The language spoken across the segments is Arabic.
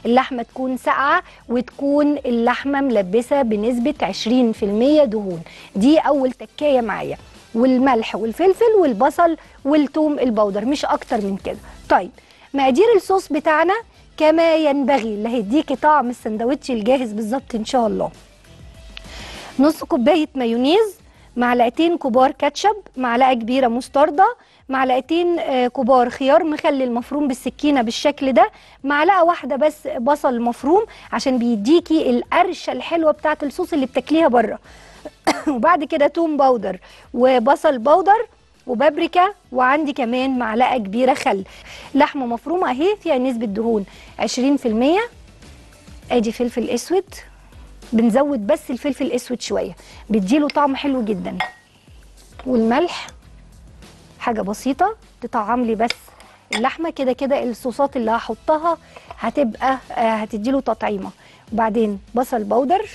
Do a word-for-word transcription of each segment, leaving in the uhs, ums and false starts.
اللحمه تكون ساقعه وتكون اللحمه ملبسه بنسبه عشرين في المية دهون. دي اول تكايه معايا، والملح والفلفل والبصل والثوم البودر، مش اكتر من كده. طيب مقادير الصوص بتاعنا كما ينبغي اللي هيديكي طعم السندوتش الجاهز بالظبط ان شاء الله. نص كوبايه مايونيز، معلقتين كبار كاتشب، معلقه كبيره مستردة، معلقتين كبار خيار مخلل مفروم بالسكينه بالشكل ده، معلقه واحده بس بصل مفروم عشان بيديكي القرشه الحلوه بتاعه الصوص اللي بتاكليها بره. وبعد كده توم باودر وبصل باودر وبابريكا، وعندي كمان معلقه كبيره خل. لحمه مفرومه اهي فيها نسبه دهون عشرين في المية. ادي فلفل اسود، بنزود بس الفلفل الاسود شويه بيديله طعم حلو جدا، والملح حاجه بسيطه تطعم لي بس اللحمه. كده كده الصوصات اللي هحطها هتبقى هتديله تطعيمه. وبعدين بصل باودر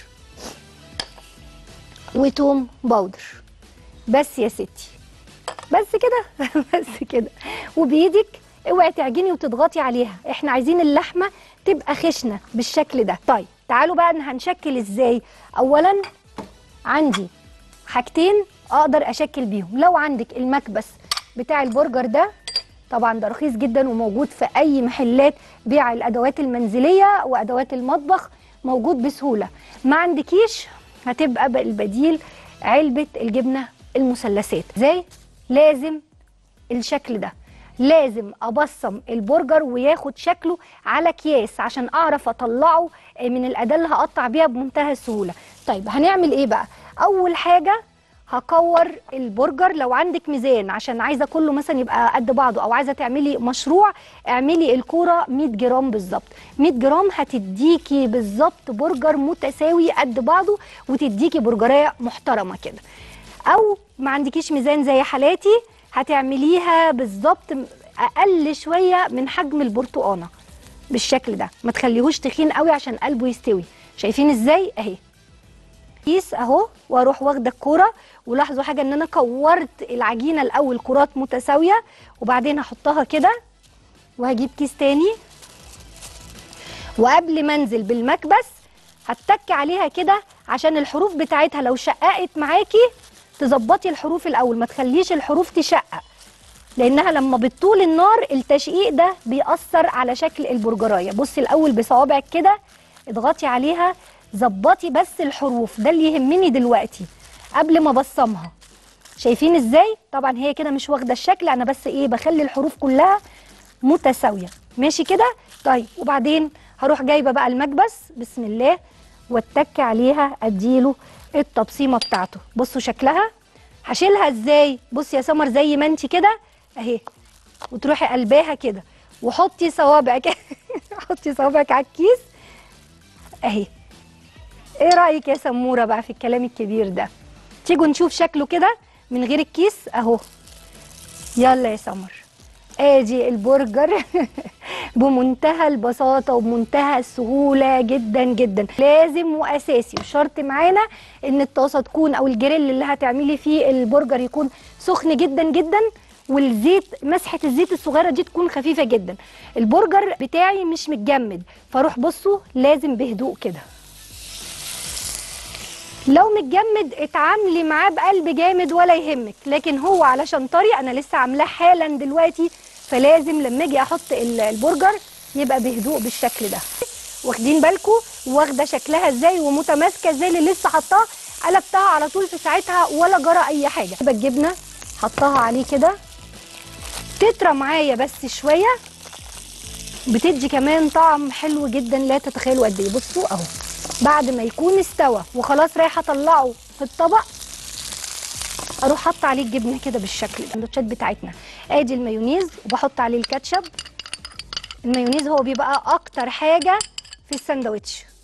وتوم باودر، بس يا ستي بس كده بس كده. وبايدك اوعي تعجني وتضغطي عليها، احنا عايزين اللحمه تبقى خشنه بالشكل ده. طيب تعالوا بقى هنشكل ازاي. اولا عندي حاجتين اقدر اشكل بيهم. لو عندك المكبس بتاع البرجر ده، طبعا ده رخيص جدا وموجود في اي محلات بيع الادوات المنزليه وادوات المطبخ، موجود بسهوله. ما عندكيش هتبقى البديل علبه الجبنه المثلثات. زي لازم الشكل ده، لازم ابصم البرجر وياخد شكله على اكياس عشان اعرف اطلعه من الاداه اللي هقطع بيها بمنتهى السهوله. طيب هنعمل ايه بقى؟ اول حاجه هكور البرجر. لو عندك ميزان عشان عايزه كله مثلا يبقى قد بعضه، او عايزه تعملي مشروع، اعملي الكوره مية جرام بالظبط. مية جرام هتديكي بالظبط برجر متساوي قد بعضه، وتديكي برجريه محترمه كده. او ما عندكيش ميزان زي حالاتي، هتعمليها بالظبط اقل شويه من حجم البرتقانه بالشكل ده. ما تخليهوش تخين قوي عشان قلبه يستوي. شايفين ازاي؟ اهي كيس اهو، واروح واخده الكوره. ولاحظوا حاجه، ان انا كورت العجينه الاول كرات متساويه، وبعدين هحطها كده، وهجيب كيس تاني، وقبل ما انزل بالمكبس هتك عليها كده عشان الحروف بتاعتها لو شققت معاكي تظبطي الحروف الاول، ما تخليش الحروف تشقق، لانها لما بتطول النار التشقيق ده بيأثر على شكل البرجرايه. بصي الاول بصوابعك كده اضغطي عليها، ظبطي بس الحروف، ده اللي يهمني دلوقتي قبل ما ابصمها. شايفين ازاي؟ طبعا هي كده مش واخده الشكل، انا بس ايه بخلي الحروف كلها متساويه. ماشي كده؟ طيب وبعدين هروح جايبه بقى المكبس بسم الله، واتك عليها اديله التبصيمه بتاعته. بصوا شكلها. هشيلها ازاي؟ بصي يا سمر زي ما انت كده اهي، وتروحي قلباها كده، وحطي صوابعك حطي صوابعك على الكيس اهي. ايه رايك يا سموره بقى في الكلام الكبير ده؟ تيجوا نشوف شكله كده من غير الكيس اهو. يلا يا سمر، ادي البرجر بمنتهى البساطه وبمنتهى السهوله جدا جدا. لازم واساسي وشرط معانا ان الطاسه تكون، او الجريل اللي هتعملي فيه البرجر يكون سخن جدا جدا، والزيت مسحه الزيت الصغيره دي تكون خفيفه جدا. البرجر بتاعي مش متجمد، فاروح بصوا لازم بهدوء كده. لو متجمد اتعاملي معاه بقلب جامد ولا يهمك، لكن هو علشان طري انا لسه عاملاه حالا دلوقتي، فلازم لما اجي احط البرجر يبقى بهدوء بالشكل ده. واخدين بالكم واخده شكلها ازاي ومتماسكه ازاي؟ اللي لسه حطاها قلبتها على طول في ساعتها ولا جرى اي حاجه. الجبنه حطها عليه كده تترى معايا بس شويه، بتدي كمان طعم حلو جدا لا تتخيلوا قد ايه. بصوا اهو بعد ما يكون استوى وخلاص رايحه اطلعه في الطبق، اروح حاطه عليه الجبنه كده بالشكل ده. السندوتشات بتاعتنا ادي المايونيز وبحط عليه الكاتشب. المايونيز هو بيبقى اكتر حاجه في الساندوتش.